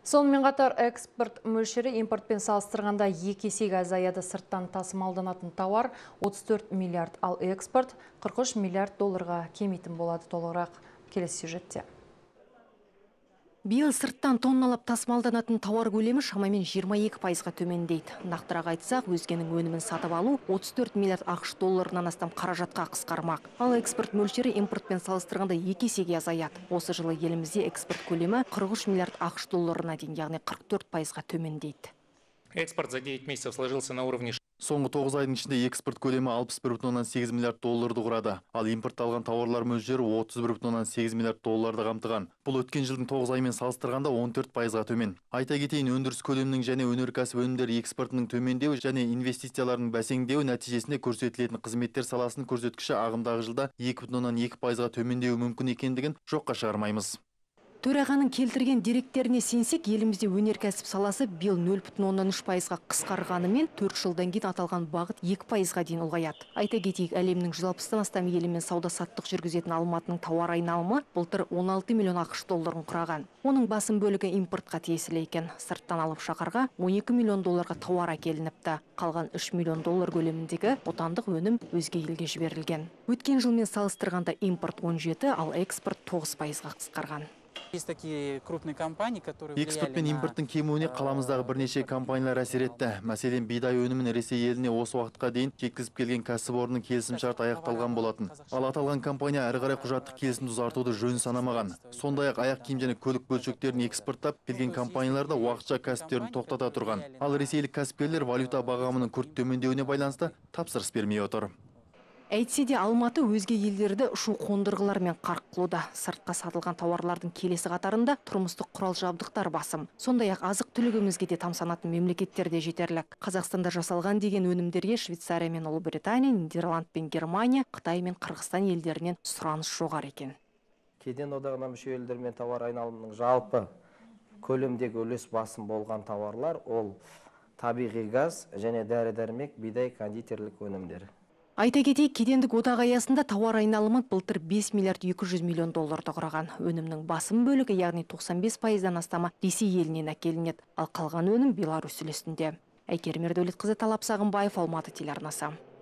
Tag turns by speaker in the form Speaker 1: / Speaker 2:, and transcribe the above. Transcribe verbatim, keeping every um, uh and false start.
Speaker 1: Сонымен қатар экспорт мөлшері импортпен салыстырғанда екі есеге азаяды. Сырттан тасымалданатын тауар отыз төрт миллиард, ал экспорт қырық үш миллиард долларға кемитін болады. Толығырақ келесі сюжетте.
Speaker 2: Биыл сырттан тонналап тасымалданатын тауар көлемі шамамен жиырма екі пайызға төмендейді. Нақтырақ айтсақ, өзгенің өнімін сатып алу отыз төрт миллиард ақш долларынан астам қаражатқа қысқармақ. Ал экспорт мөлшері импортпен салыстырғанда екі есеге азаяды. Осы жылы елімізде экспорт көлемі қырық үш миллиард ақш долларына дейін, яғни қырық төрт пайызға төмендейді.
Speaker 3: Экспорт за девять месяцев сложился на уровне.
Speaker 4: Соңғы тоғыз айдың ішінде экспорт көлемі алпыс бір бүтін оннан сегіз миллиард долларды құрады. Ал импортталған тауарлар мөлшері отыз бір бүтін оннан сегіз миллиард долларды қамтыған. Бұл өткен жылдың тоғыз айымен салыстырғанда он төрт пайызға төмен. Айта кетейін, өндіріс көлемінің және өнеркәсіп өнімдері экспортының төмендеуі және инвестициялардың бәсеңдеуі нәтижесінде көрсетілетін қызметтер саласының көрсеткіші ағымдағы жылда екі бүтін оннан екі пайызға төмендеуі мүмкін екендігін жоққа шығармаймыз.
Speaker 2: Төрағаның келтірген деректеріне сенсек, елімізде өнеркәсіп саласы биыл нөл бүтін оннан үш пайызға қысқарғанымен, төрт жылдан кейін аталған бағыт екі пайызға дейін ұлғаяды. Айта кетейік, әлемнің жүз алпыстан астам елімен сауда-саттық жүргізетін Алматының тауар айналымы былтыр он алты миллион ақш долларын құраған. Оның басым бөлігі импортқа тиесілі екен. Сырттан алып шақарға он екі миллион долларға тауар әкелініпті. Қалған үш миллион доллар көлеміндегі отандық өнім өзге елге жіберілген. Өткен жылмен салыстырғанда импорт он жеті, ал экспорт тоғыз пайызға қысқарған.
Speaker 4: Экспорт пен импорттың кемуіне қаламыздағы бірнеше компаниялар әсер етті. Мәселен, бидай өнімін Ресей еліне осы уақытқа дейін жеткізіп келген кәсіпорынның келісімшарт аяқталған болатын. Ал аталған компания әрі қарай құжаттық келісімді ұзартуды жөн санамаған. Сондай-ақ аяқ киім және көлік бөлшектерін экспорттап келген компаниялар да уақытша кәсіптерін тоқтата тұрған. Ал ресейлік кәсіпкерлер валюта бағамының күрт төмендеуіне байланысты тапсырыс бермей отыр.
Speaker 2: Әйтсе де Алматы өзге елдерді ұшу қондырғылармен қарық қылуда. Сыртқа сатылған тауарлардың келесі қатарында тұрмыстық құрал жабдықтар басым. Сондай-ақ азық түлігімізге де тамсанатын мемлекеттерде жетерлік. Қазақстанда жасалған деген өнімдерге Швейцария мен Ұлыбритания, Нидерланд пен Германия, Қытай мен Қырғызстан елдерінен сұраныс жоғары екен.
Speaker 5: Кеден одағына мүше елдермен тауар айналымының жалпы көлемдегі үлес басым болған тауарлар ол табиғи газ және дәрі-дәрмек, бидай, кондитерлік өнімдер.
Speaker 2: Айта кетейік, кедендік одақ аясында тауар айналымы былтыр бес миллиард екі жүз миллион долларды құраған. Өнімнің басым бөлігі, яғни тоқсан бес пайыздан астамы Ресей елінен әкелінеді, ал қалған өнім Беларусь үлесінде. Әйгерім Ердәулетқызы, Талап Сағынбаев, Алматы телеарнасы.